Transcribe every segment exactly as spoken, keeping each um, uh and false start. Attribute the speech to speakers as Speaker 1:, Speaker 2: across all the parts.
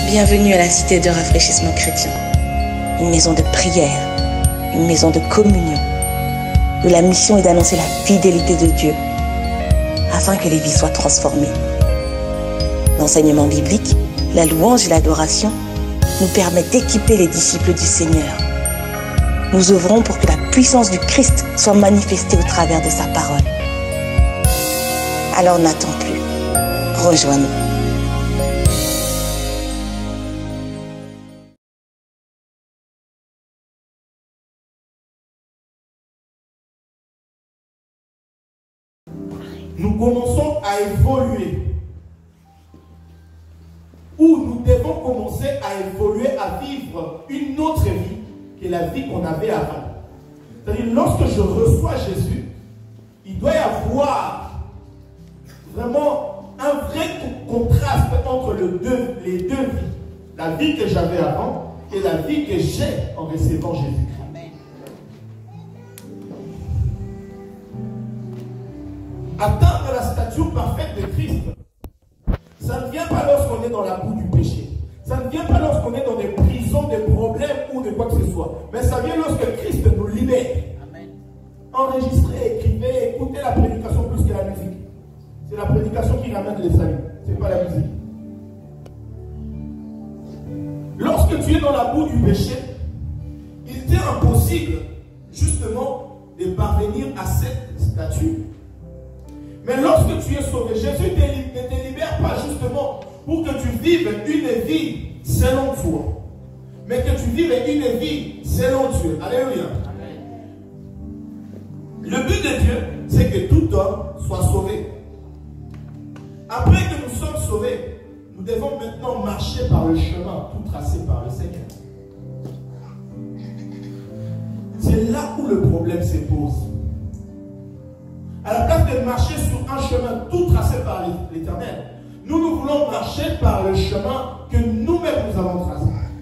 Speaker 1: Bienvenue à la Cité de Rafraîchissement Chrétien, une maison de prière, une maison de communion, où la mission est d'annoncer la fidélité de Dieu, afin que les vies soient transformées. L'enseignement biblique, la louange et l'adoration nous permettent d'équiper les disciples du Seigneur. Nous œuvrons pour que la puissance du Christ soit manifestée au travers de sa parole. Alors n'attends plus, rejoins-nous.
Speaker 2: Nous commençons à évoluer. Ou nous devons commencer à évoluer, à vivre une autre vie que la vie qu'on avait avant. C'est-à-dire, lorsque je reçois Jésus, il doit y avoir vraiment un vrai contraste entre le deux, les deux vies. La vie que j'avais avant et la vie que j'ai en recevant Jésus-Christ. Atteindre la stature parfaite de Christ, ça ne vient pas lorsqu'on est dans la boue du péché. Ça ne vient pas lorsqu'on est dans des prisons, des problèmes ou de quoi que ce soit. Mais ça vient lorsque Christ nous libère. Amen. Enregistrez, écrivez, écoutez la prédication plus que la musique. C'est la prédication qui ramène les saluts. Ce n'est pas la musique. Lorsque tu es dans la boue du péché, il t'est impossible justement de parvenir à cette statue. Mais lorsque tu es sauvé, Jésus ne te libère pas justement pour que tu vives une vie selon toi, mais que tu vives une vie selon Dieu. Alléluia. Amen. Le but de Dieu, c'est que tout homme soit sauvé. Après que nous sommes sauvés, nous devons maintenant marcher par le chemin tout tracé par le Seigneur. C'est là où le problème se pose. À la place de marcher sur un chemin tout tracé par l'Éternel, nous, nous voulons marcher par le chemin que nous-mêmes nous avons tracé.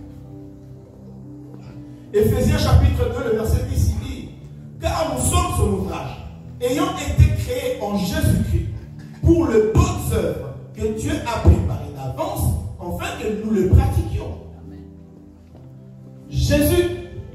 Speaker 2: Éphésiens chapitre deux, le verset dix, il dit: car nous sommes son ouvrage, ayant été créés en Jésus-Christ, pour les bonnes œuvres que Dieu a préparées d'avance, afin que nous le pratiquions. Jésus,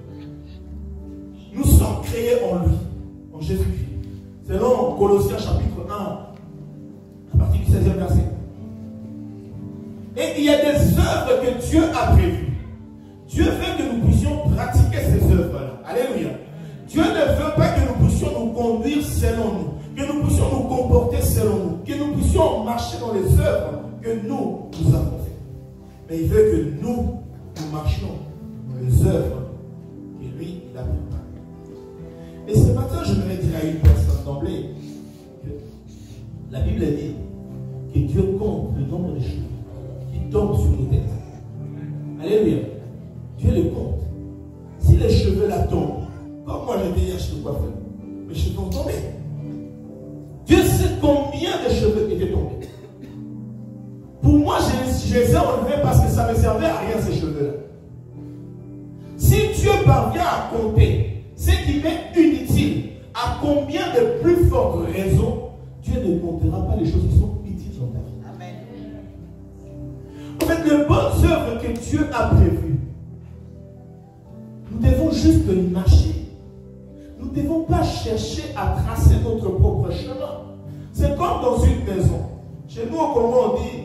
Speaker 2: nous sommes créés en lui, en Jésus-Christ. Selon Colossiens chapitre un, à partir du seizième verset. Et il y a des œuvres que Dieu a prévues. Dieu veut que nous puissions pratiquer ces œuvres-là. Alléluia. Dieu ne veut pas que nous puissions nous conduire selon nous, que nous puissions nous comporter selon nous, que nous puissions marcher dans les œuvres que nous, nous avons faites. Mais il veut que nous, nous marchions dans les œuvres que lui, il a préparées. Et ce matin, je voudrais dire à une personne d'emblée que la Bible dit que Dieu compte le nombre de cheveux qui tombent sur nos têtes. Alléluia. Dieu le compte. Si les cheveux là tombent, comme moi j'étais hier chez le coiffeur, mes cheveux ont tombé. Dieu sait combien de cheveux étaient tombés. Pour moi, je, je les ai enlevés parce que ça ne me servait à rien ces cheveux-là. Si Dieu parvient à compter ce qui m'est inutile, à combien de plus fortes raisons, Dieu ne comptera pas les choses qui sont utiles dans ta vie. Amen. En fait, les bonnes œuvres que Dieu a prévues, nous devons juste marcher. Nous ne devons pas chercher à tracer notre propre chemin. C'est comme dans une maison. Chez nous, au Congo, on dit,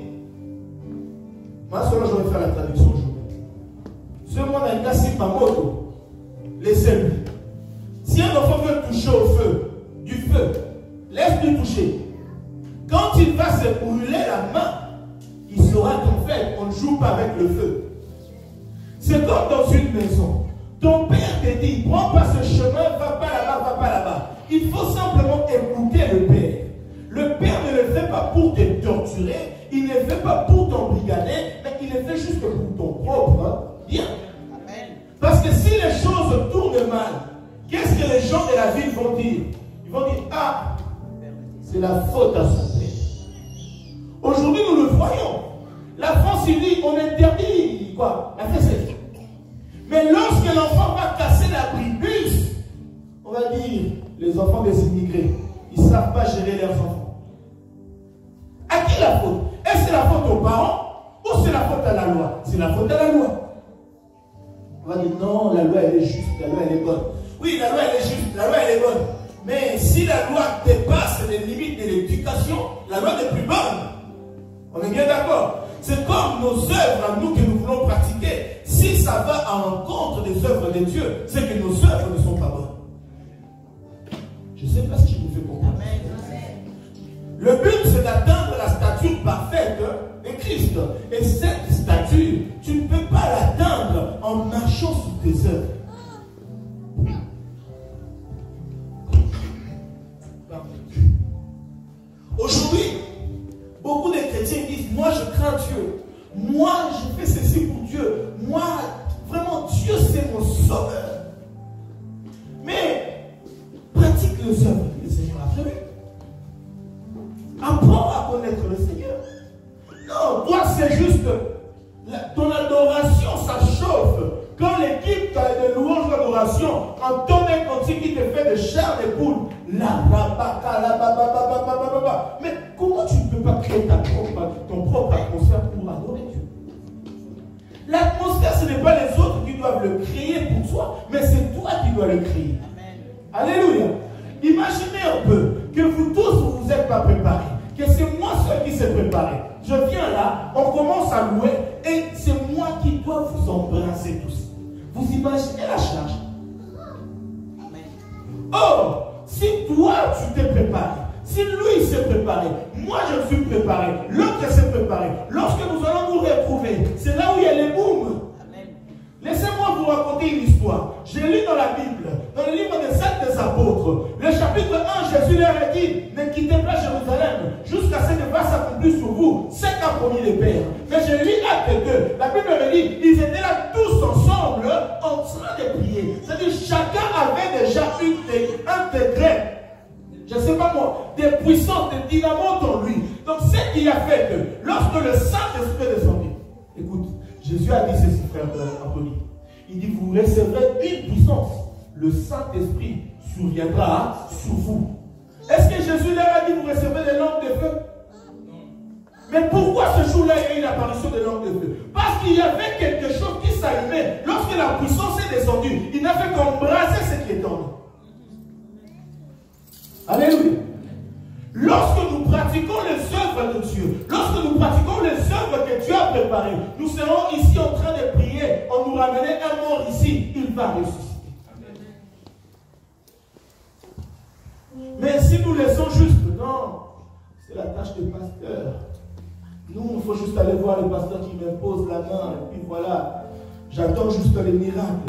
Speaker 2: moi, seulement, je vais faire la traduction aujourd'hui. Ce monde a cassé ma moto. Laissez-lui. Si un enfant veut toucher au feu, du feu, laisse-lui toucher. Quand il va se brûler la main, il saura qu'en fait, on ne joue pas avec le feu. C'est comme dans une maison. Ton père te dit, prends pas ce chemin, va pas là-bas, va pas là-bas. Il faut simplement écouter le père. Le père ne le fait pas pour te torturer, il ne le fait pas pour t'embrigader, mais il le fait juste pour ton propre bien. Parce que si les choses tournent mal, qu'est-ce que les gens de la ville vont dire? Ils vont dire, ah, c'est la faute à son père. Aujourd'hui, nous le voyons. La France, il dit, on interdit quoi? La fessée. Mais lorsque l'enfant va casser l'abribus, on va dire, les enfants des immigrés, ils ne savent pas gérer leurs enfants. À qui la faute? Est-ce que la faute aux parents ou c'est la faute à la loi? C'est la faute à la loi. On va dire non, la loi elle est juste, la loi elle est bonne. Oui, la loi elle est juste, la loi elle est bonne. Mais si la loi dépasse les limites de l'éducation, la loi n'est plus bonne. On est bien d'accord? C'est comme nos œuvres, nous que nous voulons pratiquer. Si ça va à l'encontre des œuvres de Dieu, c'est que nos œuvres ne sont pas bonnes. Je ne sais pas si je vous fais comprendre. Le but, c'est d'atteindre la stature parfaite de Christ. Et cette stature, tu ne peux pas l'atteindre en marchant sur tes œuvres. Aujourd'hui, beaucoup de chrétiens disent, moi je crains Dieu. Moi je fais ceci pour Dieu. Moi, vraiment, Dieu c'est mon sauveur. Mais, pratique les œuvres que le Seigneur a prévues. Apprends à connaître le Seigneur. Non, toi c'est juste la, ton adoration, ça chauffe. Quand l'équipe de louange d'adoration entonne un cantique qui te fait de chair de poule, la rabaka, la bababa, mais comment tu ne peux pas créer ta propre, ton propre atmosphère pour adorer Dieu? L'atmosphère, ce n'est pas les autres qui doivent le créer pour toi, mais c'est toi qui dois le créer. Amen. Alléluia. Imaginez un peu que vous tous, vous vous êtes pas préparés, que c'est moi seul qui s'est préparé. Je viens là, on commence à louer, et c'est moi qui dois vous embrasser tous. Vous imaginez la charge? Or, si toi tu t'es préparé, si lui s'est préparé, moi je me suis préparé, l'autre s'est préparé, lorsque nous allons nous retrouver, c'est là où il y a les booms. Laissez-moi vous raconter une histoire. J'ai lu dans la Bible, dans le livre des Actes des Apôtres, le chapitre un, Jésus leur a dit, ne quittez pas Jérusalem jusqu'à ce que va s'accomplir sur vous ce qu'a promis le Père. Mais j'ai lu Acte deux, la Bible me dit, ils étaient là tous ensemble en train de prier. C'est-à-dire chacun avait déjà une, un degré, je ne sais pas moi, des puissances, des dynamos en lui. Donc ce qui a fait que lorsque le Saint-Esprit est descendu, écoute, Jésus a dit ceci, frère Anthony. Il dit, vous recevrez une puissance. Le Saint-Esprit surviendra sur vous. Est-ce que Jésus leur a dit, vous recevrez des langues de feu? Mais pourquoi ce jour-là, il y a eu l'apparition des langues de feu? Parce qu'il y avait quelque chose qui s'allumait. Lorsque la puissance est descendue, il n'a fait qu'embrasser ce qui est en nous. Alléluia. Lorsque nous pratiquons les œuvres de Dieu, lorsque nous pratiquons les œuvres que Dieu a préparées, nous serons ici en train de prier, on nous ramenait un mort ici, il va ressusciter. Mais si nous laissons juste, non, c'est la tâche du pasteur. Nous, il faut juste aller voir le pasteur qui m'impose la main, et puis voilà, j'attends juste les miracles.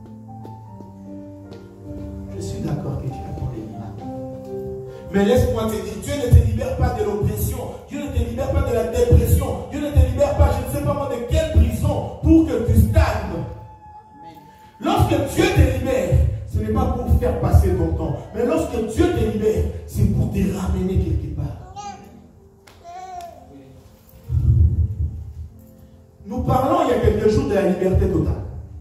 Speaker 2: Je suis d'accord que tu attends les miracles. Mais laisse-moi te dire, Dieu ne te libère pas de l'oppression, Dieu ne te libère pas de la dépression, Dieu ne te libère pas, je ne sais pas moi de quelle prison, pour que tu stagnes. Lorsque Dieu te libère, ce n'est pas pour faire passer ton temps, mais lorsque Dieu te libère, c'est pour te ramener quelque part. Nous parlons il y a quelques jours de la liberté totale.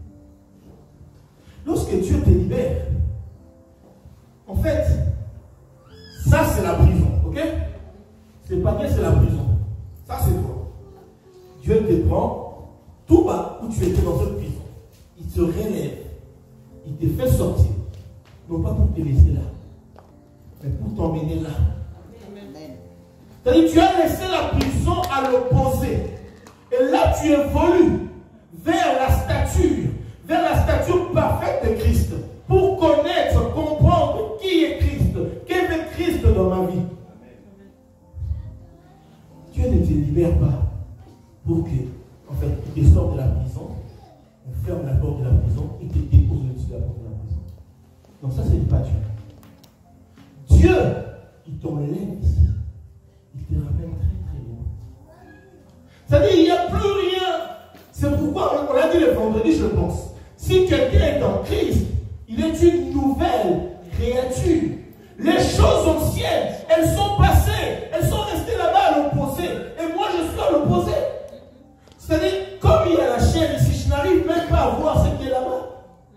Speaker 2: Lorsque Dieu te libère, en fait, ça c'est la prison, ok? C'est pas que c'est la prison. Ça c'est toi. Dieu te prend tout bas où tu étais dans cette prison. Il te relève. Il te fait sortir. Non pas pour te laisser là, mais pour t'emmener là. C'est-à-dire tu as laissé la prison à l'opposé. Et là tu évolues vers la stature, vers la stature parfaite de Christ. Pour connaître, comprendre qui est Christ, qu'est Christ dans ma vie. Dieu ne te libère pas pour que, en fait, il te sorte de la prison, on ferme la porte de la prison et te dépose au-dessus de la porte de la prison. Donc ça, ce n'est pas Dieu. Dieu, il t'enlève ici. Il te ramène très très loin. C'est-à-dire, il n'y a plus rien. C'est pourquoi, on l'a dit le vendredi, je pense. Si quelqu'un est en Christ, il est une nouvelle créature. Les choses anciennes, elles sont passées. Elles sont restées là-bas à l'opposé. Et moi, je suis à l'opposé. C'est-à-dire, comme il y a la chair ici, je n'arrive même pas à voir ce qui est là-bas.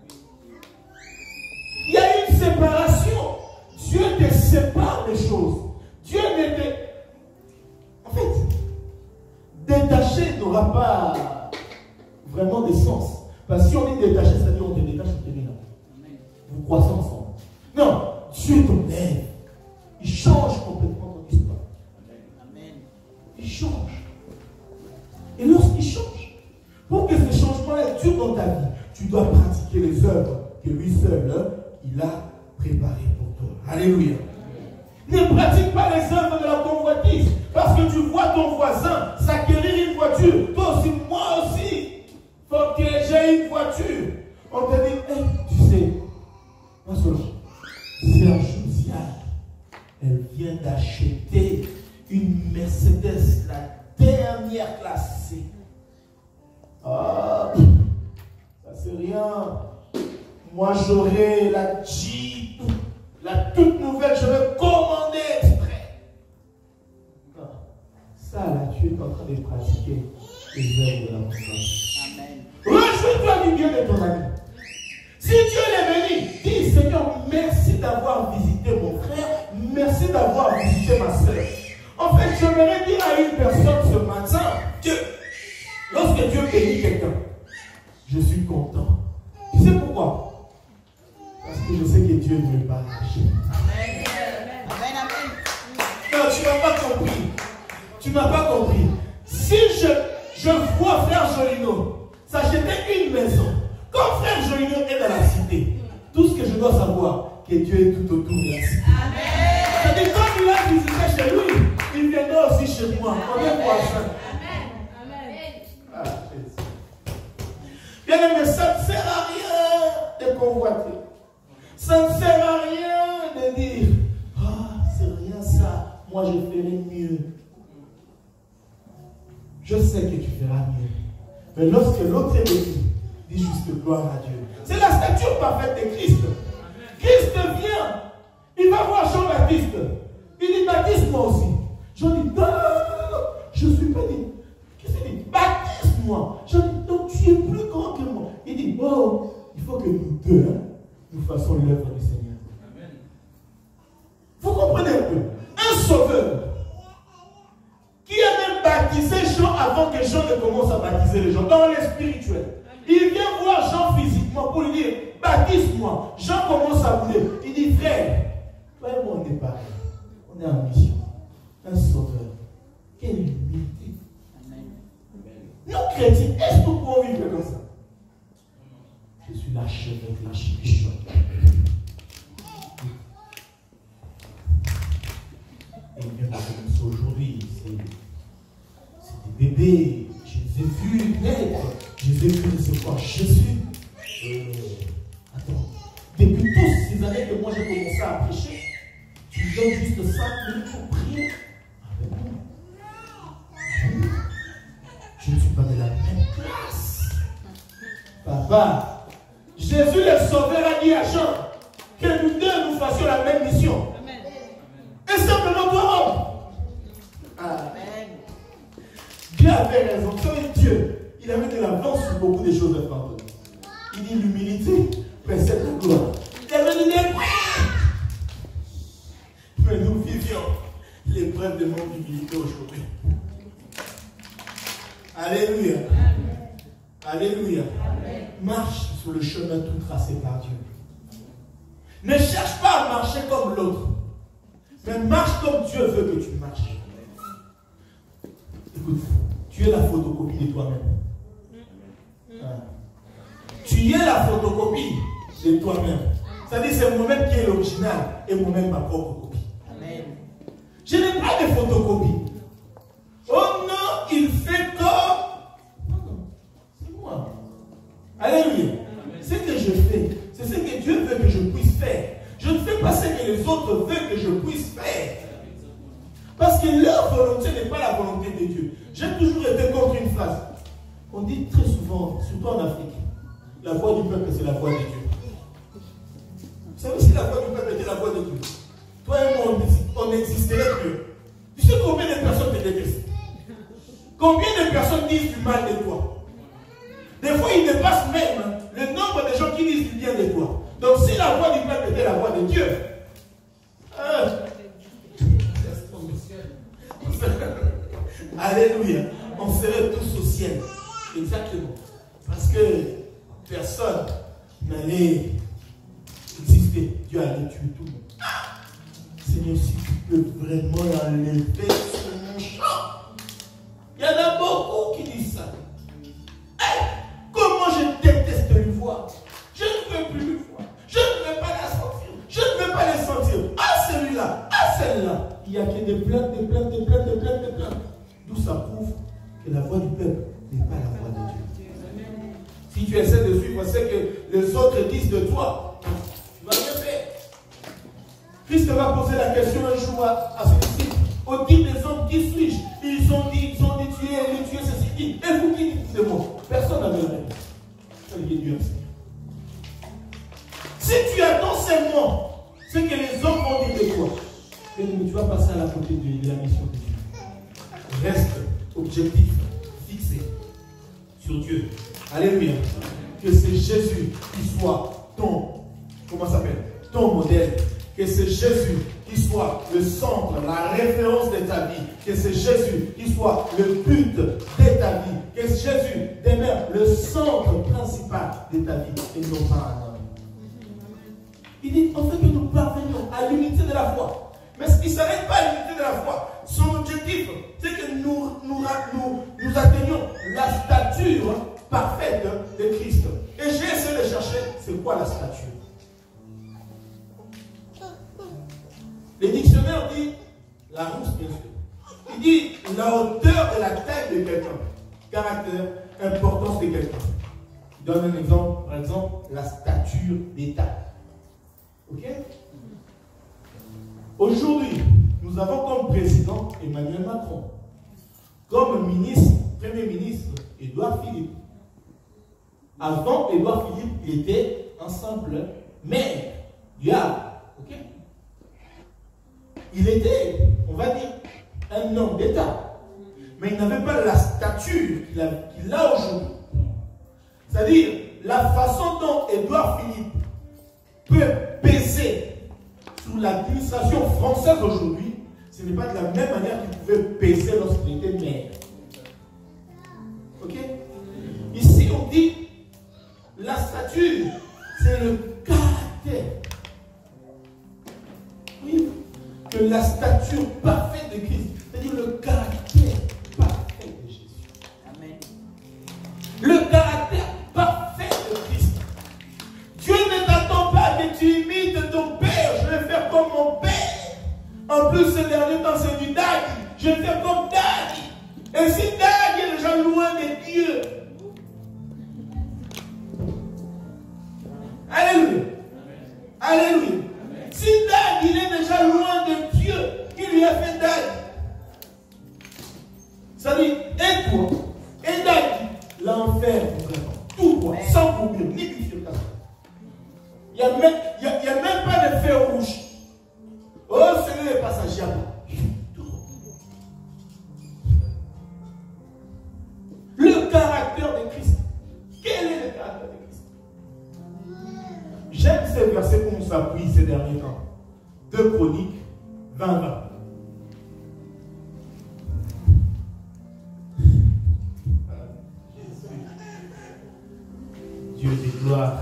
Speaker 2: Il y a une séparation. Dieu te sépare des choses. Dieu n'était... En fait, détaché de n'aura pas vraiment de sens. Parce que si on est détaché, ça dit on te détache, on te met là. Vous croisez ensemble. Non, Dieu t'enlève. Il change complètement ton histoire. Il change. Et lorsqu'il change, pour que ce changement ait lieu dans ta vie, tu dois pratiquer les œuvres que lui seul, il a préparées pour toi. Alléluia. Ne pratique pas les œuvres de la convoitise. Parce que tu vois ton voisin s'acquérir une voiture. Toi aussi, moi aussi. Il faut que j'ai une voiture. On te dit, hey, tu sais, ma soeur, Sœur Josiane, elle vient d'acheter une Mercedes, la dernière classe C. Ah, ça c'est rien. Moi j'aurai la Jeep, la toute nouvelle, je vais commander exprès. Non. Ça là, tu es en train de pratiquer les œuvres de la conscience. Amen. Réjouis-toi du bien de ton ami. Si Dieu l'est béni, dis Seigneur, merci d'avoir visité mon frère, merci d'avoir visité ma soeur. En fait, j'aimerais dire à une personne ce matin que lorsque Dieu bénit quelqu'un, je suis content. Tu sais pourquoi? Parce que je sais que Dieu ne veut pas lâcher. Amen. Amen. Amen. Non, tu n'as pas compris. Tu n'as pas compris. Si je, je vois frère Jolino s'acheter une maison, quand frère Jolino est dans la cité, tout ce que je dois savoir, que Dieu est tout autour de la cité. Amen. C'est-à-dire quand il a visité chez lui, il viendra aussi chez moi. On est voisins. Ah, bien aimé, ça ne sert à rien de convoiter. Ça ne sert à rien de dire, ah, c'est rien ça, moi je ferai mieux. Je sais que tu feras mieux. Mais lorsque l'autre est béni, dis juste gloire à Dieu. C'est la stature parfaite de Christ. Christ vient, il va voir Jean-Baptiste. Il dit, baptise-moi aussi. Jean dit, non, je ne suis pas dit. Qu'est-ce qu'il dit? Baptise-moi. Jean dit, non, tu es plus grand que moi. Il dit, oh, il faut que nous deux, hein, nous fassions l'œuvre du Seigneur. Amen. Vous comprenez un peu? Un sauveur qui a même baptisé Jean avant que Jean ne commence à baptiser les gens, dans les spirituels. Il vient voir Jean physiquement pour lui dire, baptise-moi. Jean commence à bouler. Il dit, frère, toi et moi on est pareil. On est en mission. Un sauveur. Quelle humilité. Nous chrétiens, est-ce que nous pouvons vivre comme ça? Je suis l'archevêque, l'archibishop. Et bien comme ça aujourd'hui, c'est des bébés. Je les ai vus naître. Je les ai vus recevoir Jésus. Euh, attends, depuis toutes ces années que moi j'ai commencé à prêcher, tu me donnes juste cinq minutes pour prier avec moi. Je ne suis pas de la même classe. Papa, Jésus le Sauveur a dit à Jean que nous deux nous fassions la même mission. Amen. Et simplement toi, homme. Amen. Dieu avait raison. C'est Dieu. Il avait de l'avance sur beaucoup de choses à pardonner. Il dit l'humilité précède la gloire. Il avait dit les mais nous vivions l'épreuve de mon humilité aujourd'hui. Alléluia. Amen. Alléluia. Amen. Marche sur le chemin tout tracé par Dieu. Ne cherche pas à marcher comme l'autre. Mais marche comme Dieu veut que tu marches. Écoute, tu es la photocopie de toi-même. Ah. Tu es la photocopie de toi-même. C'est-à-dire c'est moi-même qui est l'original et moi-même ma propre copie. Amen. Je n'ai pas de photocopie. Oh non, il fait comme... Non, non, c'est moi. Alléluia. Ce que je fais, c'est ce que Dieu veut que je puisse faire. Je ne fais pas ce que les autres veulent que je puisse faire. Parce que leur volonté n'est pas la volonté de Dieu. J'ai toujours été contre une phrase. On dit très souvent, surtout en Afrique, la voix du peuple c'est la voix de Dieu. Vous savez si la voix du peuple était la voix de Dieu, toi et moi on existerait mieux. Tu sais combien de personnes te détestent? Combien de personnes disent du mal de toi? Des fois il dépasse même hein, le nombre de gens qui disent du bien de toi. Donc si la voix du peuple était la voix de Dieu, hein, alléluia, on serait tous aussi ciel. Exactement. Parce que personne n'allait exister. Dieu allait tuer tout le monde. Ah, Seigneur, si tu peux vraiment l'enlever sur mon champ. Il y en a beaucoup qui disent ça. Hey, comment je déteste lui voir. Je ne veux plus lui voir. Je ne veux pas la sentir. Je ne veux pas les sentir. Ah, celui-là. Ah, celle-là. Il n'y a que des plaintes, des plaintes, des plaintes, des plaintes, des plaintes. D'où ça prouve que la voix du peuple n'est pas la voix de Dieu. Si tu essaies de suivre ce que les autres disent de toi, tu vas rien faire. Christ va poser la question un jour à, à ses disciples. Au titre des hommes, qui suis-je? Ils ont dit, ils ont dit, tu es, et tu es ceci. Dit. Et vous qui dites de moi? Personne n'avait la réponse. Ça lui est Dieu. Si tu attends seulement ce que les hommes vont dire de toi, tu vas passer à la côté de, de la mission de Dieu. Reste objectif, fixé sur Dieu. Alléluia. Que c'est Jésus qui soit ton, comment ça s'appelle, ton modèle. Que c'est Jésus qui soit le centre, la référence de ta vie. Que c'est Jésus qui soit le but de ta vie. Que Jésus demeure le centre principal de ta vie et non pas un homme. Il dit, en fait que nous parvenions à l'unité de la foi. Mais ce qui ne s'arrête pas à l'unité de la foi, son objectif, c'est que nous, nous, nous, nous atteignions la stature parfaite de Christ. Et j'ai essayé de chercher, c'est quoi la stature? Les dictionnaires disent, la rousse bien sûr, il dit la hauteur de la taille de quelqu'un, caractère, importance de quelqu'un. Il donne un exemple, par exemple, la stature d'État. Ok? Aujourd'hui, nous avons comme président Emmanuel Macron, comme ministre, premier ministre Édouard Philippe. Avant Édouard Philippe, il était un simple maire du Havre. Okay? Il était, on va dire, un homme d'État, mais il n'avait pas la stature qu'il a, qu'il a aujourd'hui. C'est-à-dire, la façon dont Édouard Philippe peut peser sur l'administration française aujourd'hui, ce n'est pas de la même manière qu'il pouvait peser lorsqu'il était maire. Ok? Ici, on dit la stature, c'est le caractère. Oui, que la stature parfaite de Christ, c'est-à-dire le caractère parfait de Jésus. Amen. Le caractère parfait de Christ. Dieu ne t'attend pas que tu imites ton Père. Je vais faire comme mon Père. En plus, ce dernier temps, c'est du Dagi. Je vais faire comme Dagi. Et si Dagi est déjà loin de Dieu, alléluia. Alléluia. Si Dagi il est déjà loin de Dieu, qui lui a fait Dagi? Ça dit, et toi, et Dagi, l'enfer, vraiment. Tout quoi, sans problème, ni bifurcation. Il n'y a, a, a même pas de feu rouge. Oh, c'est le passager. Le caractère de Christ. Quel est le caractère de Christ? J'aime ces versets qu'on s'appuie ces derniers temps. deux Chroniques vingt vingt. Dieu de gloire.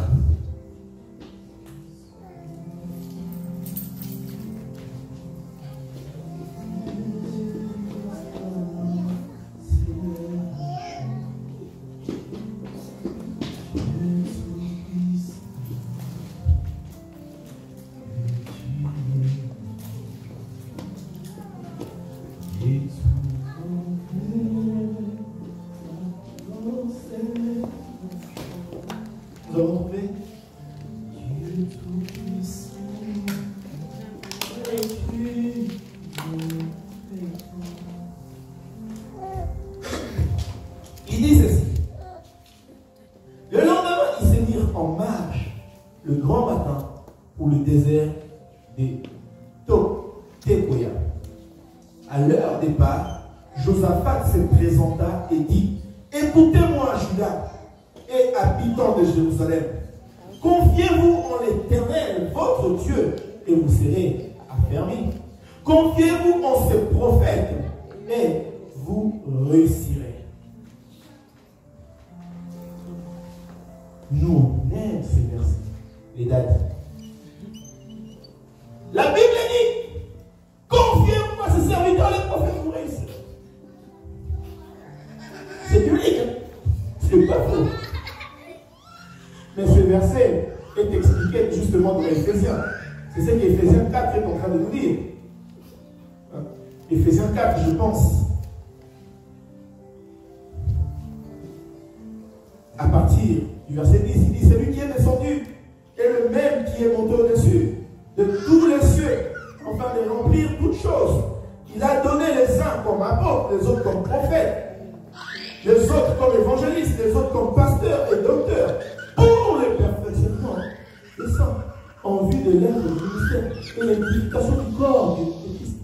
Speaker 2: Confiez-vous en l'Éternel, votre Dieu, et vous serez affermis. Confiez-vous en ses prophètes, et vous réussirez. Nous, on aime ces versets, les dates. La Bible dit, confiez-moi ces serviteurs, les prophètes vous réussiront. C'est biblique, hein? C'est pas faux. Mais ce verset est expliqué justement dans Éphésiens. C'est ce qu'Éphésiens quatre est en train de nous dire. Éphésiens quatre, je pense. À partir du verset dix, il dit, celui qui est descendu est le même qui est monté au-dessus de tous les cieux, afin de remplir toutes choses. Il a donné les uns comme apôtres, les autres comme prophètes, les autres comme évangélistes, les autres comme pasteurs et docteurs, pour le perfectionnement des saints, en vue de l'œuvre du ministère et l'édification du corps de Christ.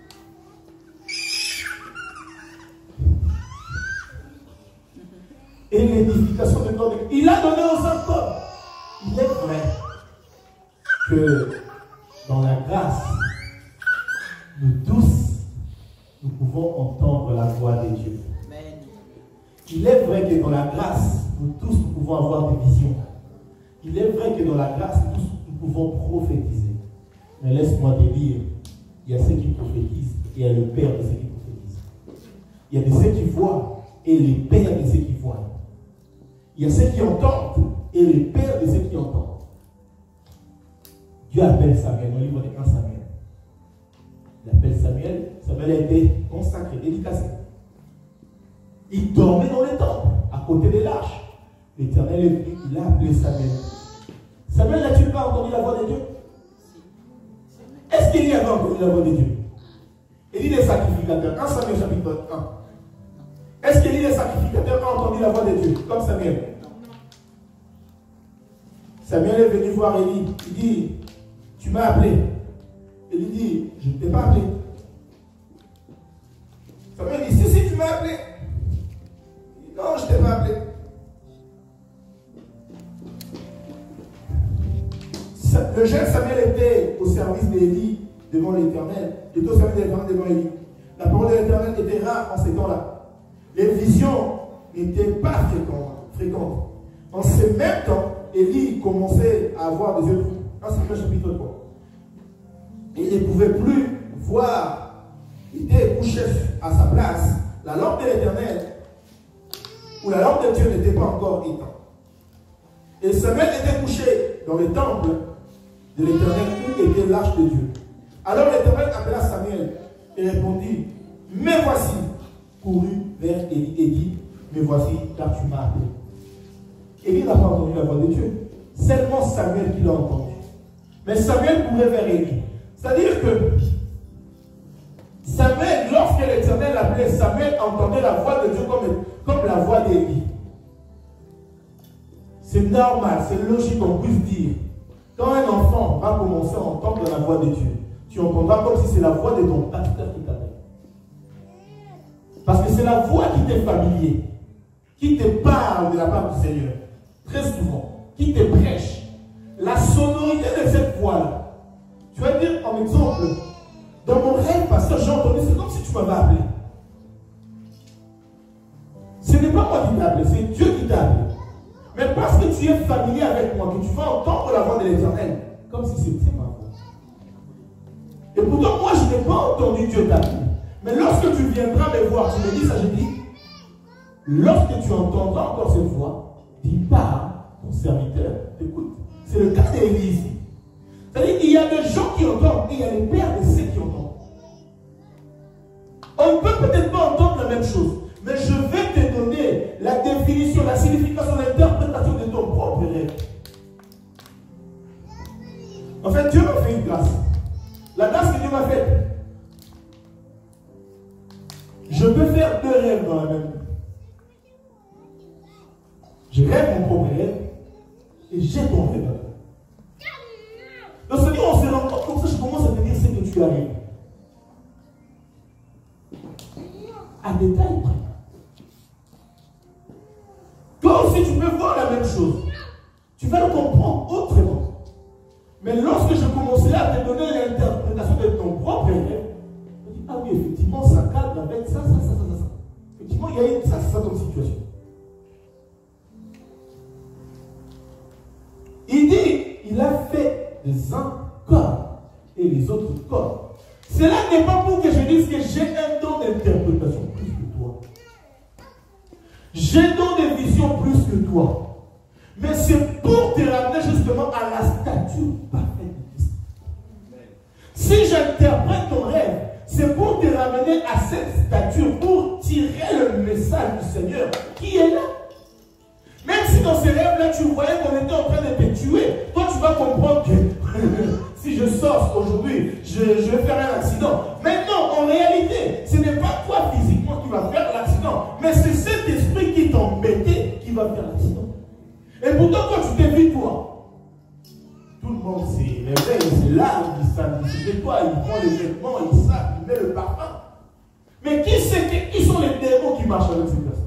Speaker 2: Et l'édification du corps de Christ. Il a donné aux uns comme. Il est vrai que dans la grâce, nous tous, nous pouvons entendre la voix de Dieu. Amen. Il est vrai que dans la grâce, nous tous, nous pouvons avoir des visions. Il est vrai que dans la grâce, nous tous, nous pouvons prophétiser. Mais laisse-moi te dire, il y a ceux qui prophétisent et il y a le Père de ceux qui prophétisent. Il y a de ceux qui voient et le Père de ceux qui voient. Il y a ceux qui entendent et le Père de ceux qui entendent. Dieu appelle Samuel dans le livre de un Samuel. Il appelle Samuel. Samuel a été consacré, dédicacé. Il dormait dans le temple, à côté de l'arche. L'Éternel est venu, il a appelé Samuel. Samuel n'a-t-il pas entendu la voix de Dieu? Est-ce qu'il y avait entendu la voix de Dieu? Élie les sacrificateurs, un Samuel chapitre un. Est-ce qu'Élie les sacrificateurs a entendu la voix de Dieu, comme Samuel? Samuel est venu voir Élie. Il dit, tu m'as appelé. Élie dit, je ne t'ai pas appelé. Samuel dit, si, si, tu m'as appelé. Il dit, non, je ne t'ai pas appelé. Le jeune Samuel était au service d'Élie devant l'Éternel. Il était au service de l'Éternel devant Élie. La parole de l'Éternel était rare en ces temps-là. Les visions n'étaient pas fréquentes. En ce même temps, Élie commençait à avoir des yeux trous. un Samuel chapitre trois. Il ne pouvait plus voir. Il était couché à sa place. La lampe de l'Éternel, ou la lampe de Dieu n'était pas encore éteinte. Et Samuel était couché dans le temple de l'Éternel où était l'arche de Dieu. Alors l'Éternel appela Samuel et répondit, mais voici, courut vers Élie et dit, mais voici car tu m'as appelé. Élie n'a pas entendu la voix de Dieu. Seulement Samuel qui l'a entendu. Mais Samuel courait vers Élie. C'est-à-dire que Samuel, lorsque l'Éternel l'appelait, Samuel entendait la voix de Dieu comme, comme la voix d'Élie. C'est normal, c'est logique qu'on puisse dire. Quand un enfant va commencer à entendre la voix de Dieu, tu entendras comme si c'est la voix de ton pasteur qui t'appelle. Parce que c'est la voix qui t'est familière, qui te parle de la part du Seigneur, très souvent, qui te prêche. La sonorité de cette voix-là. Tu vas dire, en exemple, dans mon rêve, pasteur, j'ai entendu, c'est comme si tu m'avais appelé. Ce n'est pas moi qui t'ai appelé, c'est Dieu qui t'a appelé. Mais parce que tu es familier avec moi, que tu vas entendre la voix de l'Éternel, comme si c'était ma voix. Et pourtant, moi, je n'ai pas entendu Dieu t'appeler. Mais lorsque tu viendras me voir, tu me dis ça, je dis, lorsque tu entendras encore cette voix, dis pas, ton serviteur t'écoute. C'est le cas d'Élie ici. C'est-à-dire qu'il y a des gens qui entendent et il y a les pères de ceux qui entendent. On ne peut peut-être pas entendre la même chose, mais je vais te donner la définition, la signification, l'interprétation de ton propre rêve. En fait, Dieu m'a fait une grâce. La grâce que Dieu m'a faite. Je peux faire deux rêves dans la même nuit. Je rêve mon propre rêve et j'ai ton rêve. Donc, c'est-à-dire, on se rend compte comme ça, je commence à te dire ce que tu arrives. À détail près. Toi aussi, tu peux voir la même chose. Tu vas le comprendre autrement. Mais lorsque je commencerai à te donner l'interprétation de ton propre rêve, je me dis, ah oui, effectivement, ça cadre avec ça, ça, ça, ça, ça. Effectivement, il y a une, ça, ça, comme situation. les autres corps. Cela n'est pas pour que je dise que j'ai un don d'interprétation plus que toi. J'ai un don de vision plus que toi. Mais c'est pour te ramener justement à la stature parfaite de Christ. Si j'interprète ton rêve, c'est pour te ramener à cette stature, pour tirer le message du Seigneur qui est là. Même si dans ces rêves-là, tu voyais qu'on était en train de te tuer, toi tu vas comprendre que si je sors aujourd'hui, je, je vais faire un accident. Maintenant, en réalité, ce n'est pas toi physiquement qui vas faire l'accident, mais c'est cet esprit qui t'embêtait qui va faire l'accident. Et pourtant, quand tu t'es vu, toi, tout le monde s'est réveillé, c'est là, il s'habille toi, il prend les vêtements, il s'habille, il met le parfum. Mais qui sait qui sont les démons qui marchent avec ces personnes?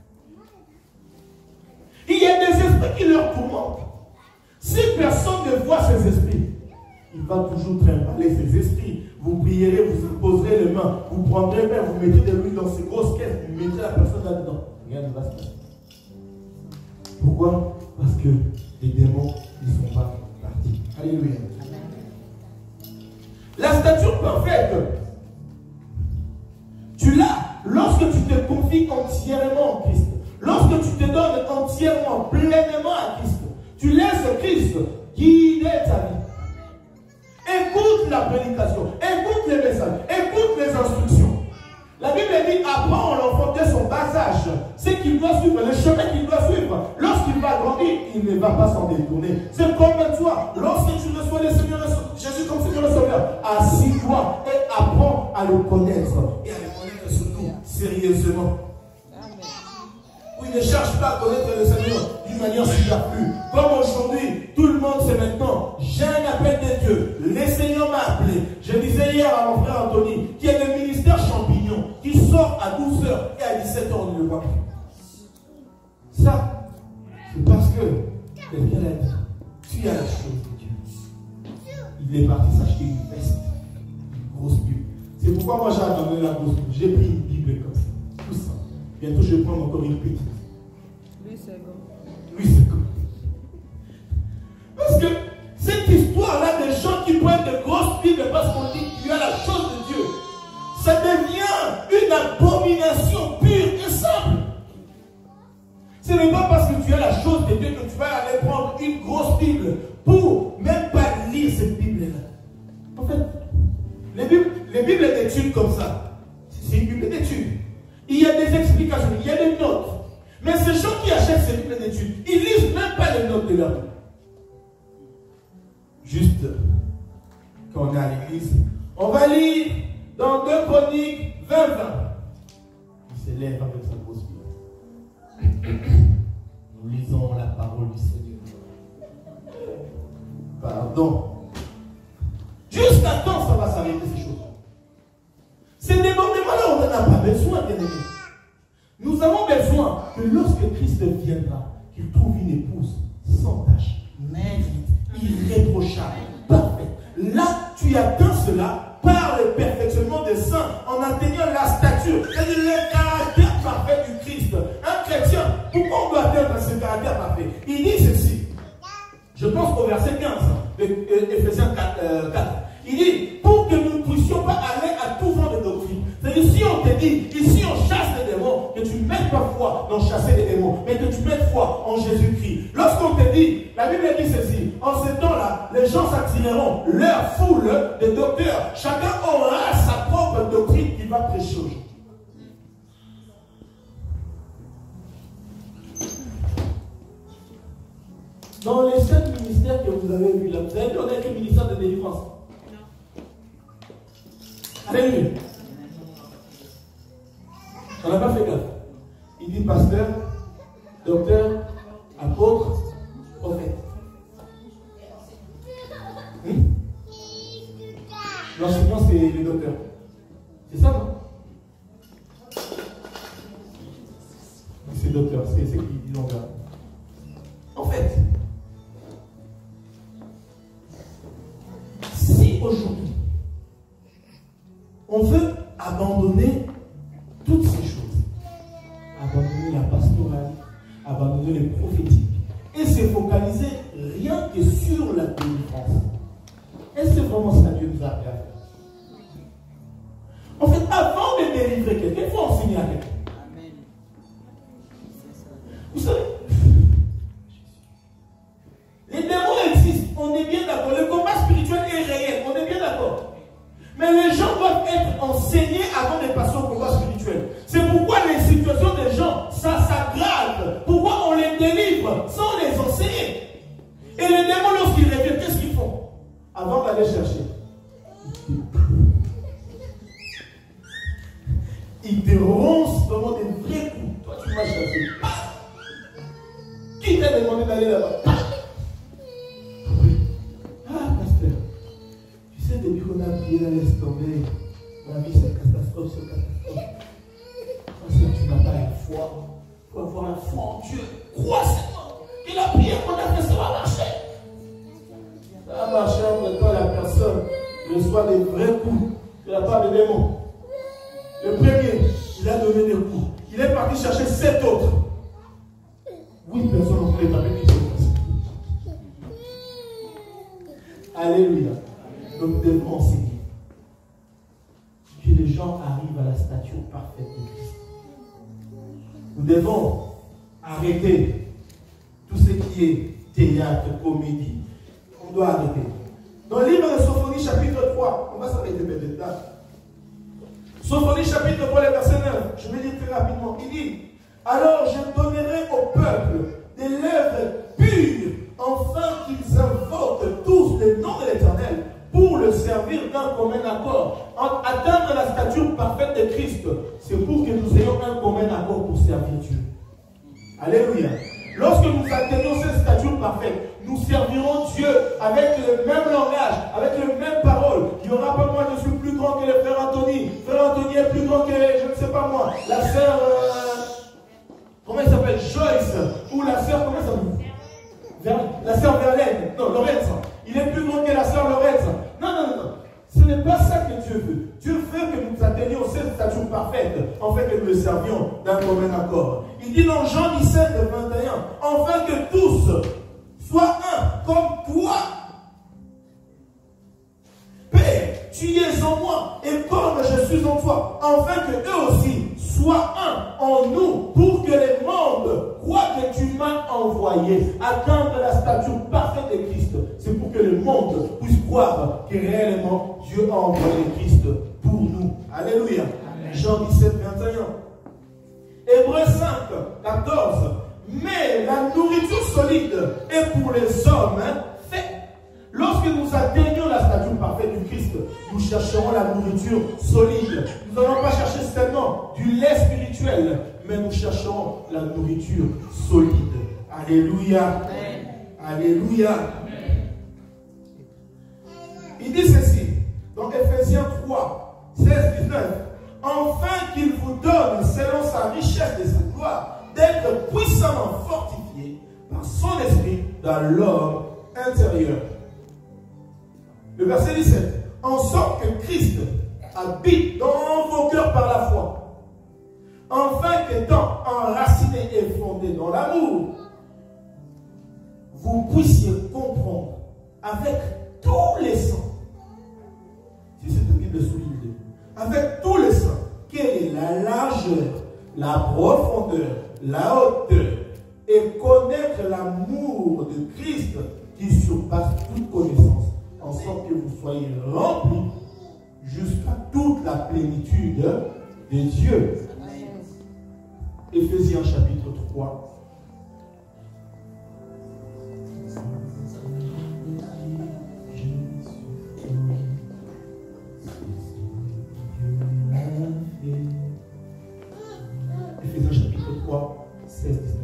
Speaker 2: Il y a des esprits qui leur tourmentent. Si personne ne voit ces esprits, il va toujours trimballer ces esprits. Vous prierez, vous poserez les mains, vous prendrez les mains, vous mettez de l'huile dans ces grosses caisses, vous mettez la personne là-dedans. Rien ne va se passer. Pourquoi? Parce que les démons ne sont pas partis. Alléluia. La stature parfaite, tu l'as lorsque tu te confies entièrement en Christ. Lorsque tu te donnes entièrement, pleinement à Christ, tu laisses Christ guider ta vie. Écoute la prédication, écoute les messages, écoute les instructions. La Bible dit, apprends l'enfant dès son bas âge ce qu'il doit suivre, le chemin qu'il doit suivre. Lorsqu'il va grandir, il ne va pas s'en détourner. C'est comme toi, lorsque tu reçois le Seigneur Jésus comme Seigneur et Sauveur, assis-toi et apprends à le connaître. Et à le connaître surtout sérieusement. Oui, ne cherche pas à connaître le Seigneur d'une manière superflue. Comme aujourd'hui, tout le monde sait maintenant, j'ai un appel de Dieu. Le Seigneur m'a appelé. Je disais hier à mon frère Anthony, qui est le ministère champignon, qui sort à douze heures et à dix-sept heures, on ne le voit plus. Ça, c'est parce que quelqu'un a dit, tu as la chose de Dieu. Il est parti s'acheter une veste, une grosse Bible. C'est pourquoi moi j'ai abandonné la grosse Bible. J'ai pris une Bible comme ça, tout ça. Bientôt je vais prendre encore une petite.
Speaker 3: Lui c'est bon.
Speaker 2: Lui c'est bon. Parce que cette histoire-là des gens qui prennent de grosses Bibles parce qu'on dit qu'il y a la chose de Dieu, ça devient une abomination pure et simple. Ce n'est pas parce que tu as la chose de Dieu que tu vas aller prendre une grosse Bible pour même pas lire cette Bible-là. En fait, les Bibles, les Bibles d'études comme ça, c'est une Bible d'études. Il y a des explications, il y a des notes. Mais ces gens qui achètent ces Bibles d'études, ils ne lisent même pas les notes de leur Bible. Juste, quand on est à l'église, on va lire dans deux Chroniques vingt vingt. Il se lève avec sa grosse Bible. Nous lisons la parole du Seigneur. Pardon. Jusqu'à quand ça va s'arrêter ces choses? Ces débordements-là, on n'en a pas besoin, bien aimé. Nous avons besoin que lorsque Christ viendra, qu'il trouve une épouse sans tache, maigre, irréprochable, parfaite. Là, tu atteins cela par le perfectionnement des saints, en atteignant la stature, c'est-à-dire le caractère parfait du Christ. Un chrétien, pourquoi on doit atteindre ce caractère parfait? Il dit ceci. Je pense au verset quinze, Éphésiens quatre. Il dit, pour que nous ne puissions pas aller à tout vent de doctrine. C'est-à-dire, si on te dit, ici on chasse les démons, que tu ne mettes pas foi dans chasser les démons, mais que tu mettes foi en Jésus-Christ. Lorsqu'on te dit, la Bible dit ceci, en ce temps-là, les gens s'attireront leur foule de docteurs. Chacun aura sa propre doctrine qu'il va prêcher aujourd'hui. Dans les sept ministères que vous avez vus là, vous avez vu, on a été ministère de délivrance. Alléluia. On n'a pas fait gaffe. Il dit pasteur, docteur, apôtre, prophète. Hum? L'enseignant, c'est le docteur. C'est ça, non? C'est docteur, c'est ce qu'il dit dans là. En fait, si aujourd'hui, on veut abandonner toutes ces choses, abandonner la pastorale, abandonner les prophétiques, et se focaliser rien que sur la délivrance. Est-ce que vraiment ça Dieu nous a appelés à faire. En fait, avant de délivrer quelqu'un, il faut enseigner à quelqu'un. Vous savez, les démons existent, on est bien d'accord. Le combat spirituel est réel, on est bien d'accord. Mais les gens doivent être enseignés avant de passer au combat spirituel. C'est pourquoi les situations des gens, ça s'aggrave. Pourquoi on les délivre sans les enseigner. Et les démons, lorsqu'ils reviennent, qu'est-ce qu'ils font? Avant d'aller chercher, ils te roncent vraiment des vrais coups. Toi, tu m'as cherché. Qui t'a demandé d'aller là-bas? Ah, pasteur, tu sais, depuis qu'on a prié, là, laisse tomber. La vie, c'est catastrophe sur catastrophe. Pasteur, tu n'as pas la foi. Il faut avoir la foi en Dieu. Crois seulement. Et la prière qu'on a fait, ça va marcher. Ça va marcher entre toi et la personne reçoit des vrais coups de la part des démons. Le premier, il a donné des coups. Il est parti chercher sept autres. Huit personnes ont fait taper qui se passent. Alléluia. Donc nous devons enseigner que les gens arrivent à la stature parfaite de Christ. Nous devons arrêter tout ce qui est théâtre, comédie. On doit arrêter. Dans le livre de Sophonie, chapitre trois, on va s'arrêter peut-être là. Sophonie, chapitre trois, le verset neuf. Je vais lire très rapidement. Il dit: alors je donnerai au peuple des lèvres pures, afin qu'ils invoquent tous le nom de l'Éternel pour le servir d'un commun accord. Atteindre la stature parfaite de Christ, c'est pour que nous ayons un commun accord pour servir Dieu. Alléluia. Lorsque nous atteignons cette stature parfaite, nous servirons Dieu avec le même langage, avec les mêmes paroles. Il n'y aura pas moi, je suis plus grand que le frère Anthony. Frère Anthony est plus grand que, je ne sais pas moi, la sœur, euh, comment elle s'appelle, Joyce, ou la sœur, comment elle s'appelle, la sœur Verlaine, non, Lorenza. Il est plus grand que la sœur Lorenza. Non, non, non, non. Ce n'est pas ça que Dieu veut. Dieu veut que nous atteignions cette stature parfaite, en fait que nous le servions d'un commun accord. Il dit dans Jean dix-sept, vingt et un, enfin que tous soient un, comme toi. Père, tu es en moi, et comme je suis en toi, enfin que eux aussi soient un en nous, pour que les mondes croient que tu m'as envoyé. Atteindre la stature parfaite de Christ, c'est pour que le monde puisse croire que réellement Dieu a envoyé Christ pour nous. Alléluia. Amen. Jean dix-sept, vingt et un. Hébreux cinq, quatorze. Mais la nourriture solide est pour les hommes faite. Lorsque nous atteignons la stature parfaite du Christ, nous chercherons la nourriture solide. Nous n'allons pas chercher seulement du lait spirituel, mais nous chercherons la nourriture solide. Alléluia. Amen. Alléluia. Amen. Il dit ceci dans Ephésiens trois, seize, dix-neuf. Enfin qu'il vous donne, selon sa richesse de sa gloire, d'être puissamment fortifié par son esprit dans l'homme intérieur. Le verset dix-sept. En sorte que Christ habite dans vos cœurs par la foi, afin qu'étant enraciné et fondé dans l'amour, vous puissiez comprendre avec tous les saints, si c'est une Bible solide, avec tous les saints, quelle est la largeur, la profondeur, la hauteur, et connaître l'amour de Christ qui surpasse toute connaissance, en sorte que vous soyez remplis jusqu'à toute la plénitude de Dieu. Éphésiens chapitre trois. Éphésiens chapitre trois, seize, dix-neuf.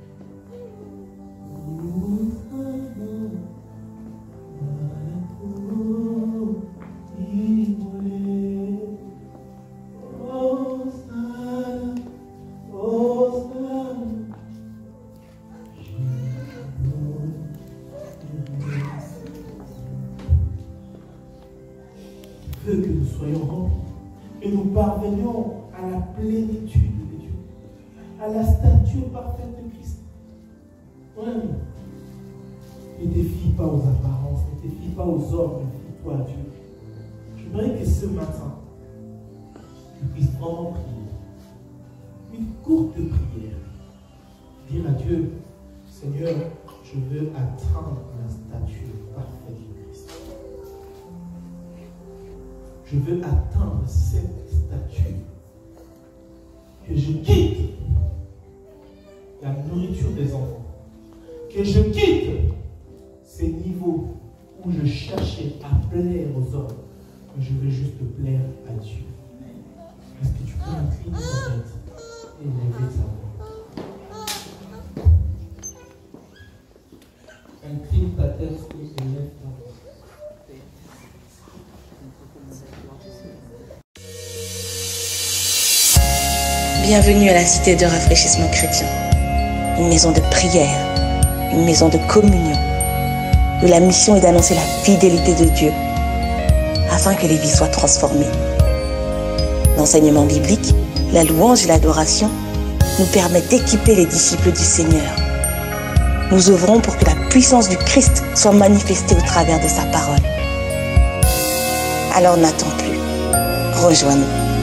Speaker 2: Que nous soyons remplis et nous parvenions à la plénitude de Dieu, à la stature parfaite de Christ. Mon ami, ne te fie pas aux apparences, ne te fie pas aux hommes, mais fie-toi à Dieu. J'aimerais que ce matin, tu puisses vraiment prier. Une courte prière. Dire à Dieu, Seigneur, je veux atteindre la stature parfaite du Christ. Je veux atteindre cette stature. Que je quitte la nourriture des enfants. Que je quitte ces niveaux où je cherchais à plaire aux hommes. Que je veux juste plaire à Dieu. Est-ce que tu peux incliner ta tête et lever ta voix? Incline ta tête et lève ta voix.
Speaker 1: Bienvenue à la cité de rafraîchissement chrétien, une maison de prière, une maison de communion, où la mission est d'annoncer la fidélité de Dieu, afin que les vies soient transformées. L'enseignement biblique, la louange et l'adoration nous permettent d'équiper les disciples du Seigneur. Nous œuvrons pour que la puissance du Christ soit manifestée au travers de sa parole. Alors n'attends plus, rejoins-nous.